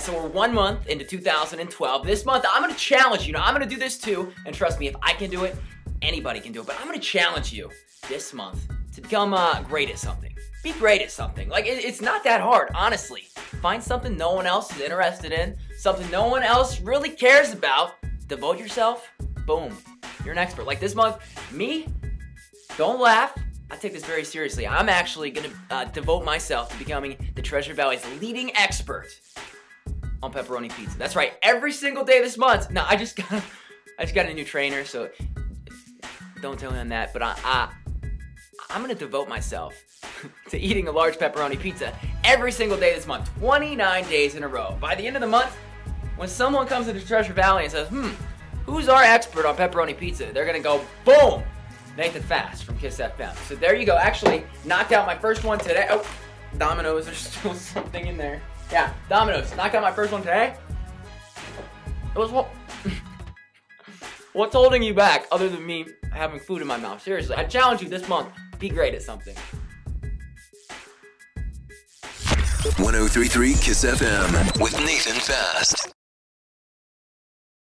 so we're 1 month into 2012. This month, I'm gonna challenge you. Now, I'm gonna do this too, and trust me, if I can do it, anybody can do it. But I'm gonna challenge you this month to become great at something. Be great at something. Like, it's not that hard, honestly. Find something no one else is interested in, something no one else really cares about. Devote yourself, boom, you're an expert. Like this month, me, don't laugh. I take this very seriously. I'm actually gonna devote myself to becoming the Treasure Valley's leading expert on pepperoni pizza. That's right, every single day this month. Now, I just got a new trainer, so don't tell him that. But I'm gonna devote myself to eating a large pepperoni pizza every single day this month, 29 days in a row. By the end of the month, when someone comes into Treasure Valley and says, who's our expert on pepperoni pizza? They're gonna go, boom, Nathan Fast from Kiss FM. So there you go. Actually, knocked out my first one today. Oh, Domino's, there's still something in there. Yeah, Domino's, knocked out my first one today. It was what? What's holding you back other than me having food in my mouth? Seriously, I challenge you this month, be great at something. 103.3 Kiss FM with Nathan Fast.